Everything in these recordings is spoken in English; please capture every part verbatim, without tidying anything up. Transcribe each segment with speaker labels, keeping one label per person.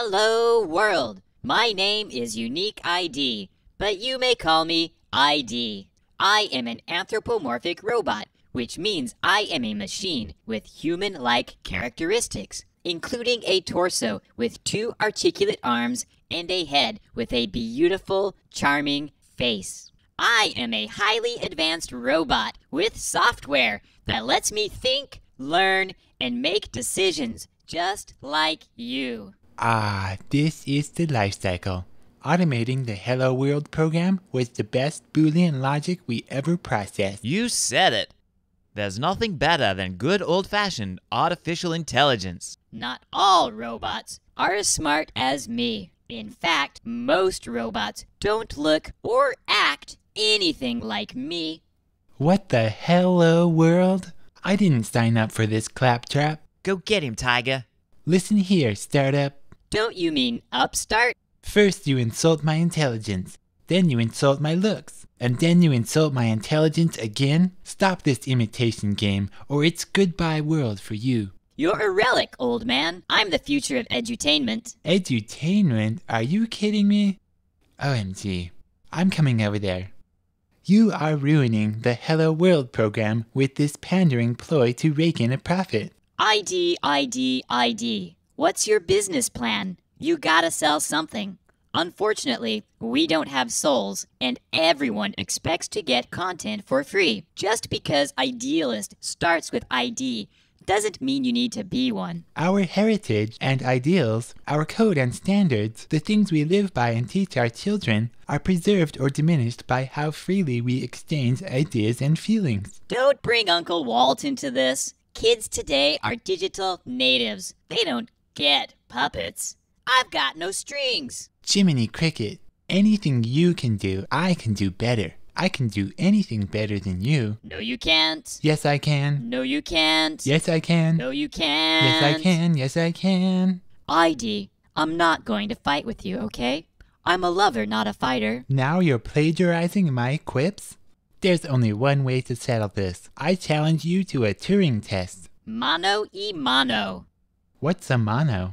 Speaker 1: Hello world, my name is Unique I D, but you may call me I D. I am an anthropomorphic robot, which means I am a machine with human-like characteristics, including a torso with two articulate arms and a head with a beautiful, charming face. I am a highly advanced robot with software that lets me think, learn, and make decisions just like you.
Speaker 2: Ah, this is the life cycle. Automating the Hello World program was the best Boolean logic we ever processed.
Speaker 3: You said it. There's nothing better than good old-fashioned artificial intelligence.
Speaker 1: Not all robots are as smart as me. In fact, most robots don't look or act anything like me.
Speaker 2: What the Hello World? I didn't sign up for this claptrap.
Speaker 3: Go get him, Tiger.
Speaker 2: Listen here, startup.
Speaker 1: Don't you mean upstart?
Speaker 2: First you insult my intelligence, then you insult my looks, and then you insult my intelligence again? Stop this imitation game, or it's goodbye world for you.
Speaker 1: You're a relic, old man. I'm the future of edutainment.
Speaker 2: Edutainment? Are you kidding me? O M G. I'm coming over there. You are ruining the Hello World program with this pandering ploy to rake in a profit.
Speaker 1: I D, I D, I D. What's your business plan? You gotta sell something. Unfortunately, we don't have souls, and everyone expects to get content for free. Just because Idealist starts with I D doesn't mean you need to be one.
Speaker 2: Our heritage and ideals, our code and standards, the things we live by and teach our children, are preserved or diminished by how freely we exchange ideas and feelings.
Speaker 1: Don't bring Uncle Walt into this. Kids today are digital natives. They don't get puppets. I've got no strings.
Speaker 2: Jiminy Cricket, anything you can do, I can do better. I can do anything better than you.
Speaker 1: No, you can't.
Speaker 2: Yes, I can.
Speaker 1: No, you can't.
Speaker 2: Yes, I can.
Speaker 1: No, you can't.
Speaker 2: Yes, I can. Yes, I can.
Speaker 1: I D, I'm not going to fight with you, okay? I'm a lover, not a fighter.
Speaker 2: Now you're plagiarizing my quips? There's only one way to settle this. I challenge you to a Turing test.
Speaker 1: Mano y mano.
Speaker 2: What's a mono?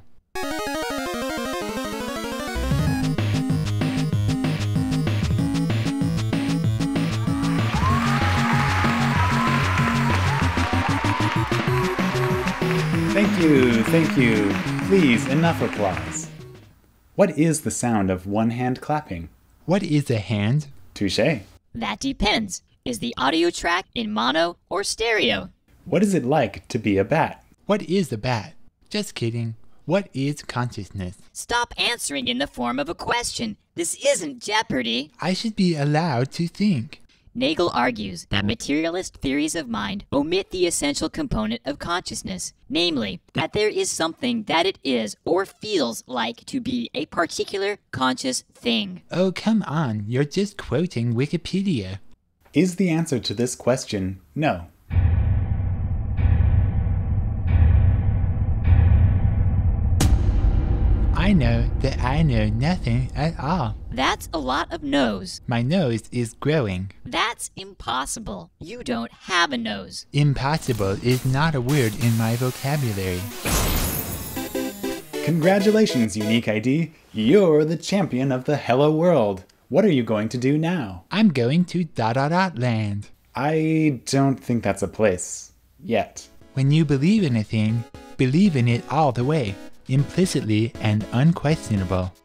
Speaker 4: Thank you, thank you. Please, enough applause. What is the sound of one hand clapping?
Speaker 2: What is a hand?
Speaker 4: Touché.
Speaker 1: That depends. Is the audio track in mono or stereo?
Speaker 4: What is it like to be a bat?
Speaker 2: What is a bat? Just kidding. What is consciousness?
Speaker 1: Stop answering in the form of a question. This isn't Jeopardy!
Speaker 2: I should be allowed to think.
Speaker 1: Nagel argues that materialist theories of mind omit the essential component of consciousness, namely, that there is something that it is or feels like to be a particular conscious thing.
Speaker 2: Oh, come on, you're just quoting Wikipedia.
Speaker 4: Is the answer to this question no?
Speaker 2: I know that I know nothing at all.
Speaker 1: That's a lot of no's.
Speaker 2: My nose is growing.
Speaker 1: That's impossible. You don't have a nose.
Speaker 2: Impossible is not a word in my vocabulary.
Speaker 4: Congratulations, Unique I D. You're the champion of the Hello World. What are you going to do now?
Speaker 2: I'm going to dot dot dot land.
Speaker 4: I don't think that's a place. Yet.
Speaker 2: When you believe in a thing, believe in it all the way, implicitly and unquestionable.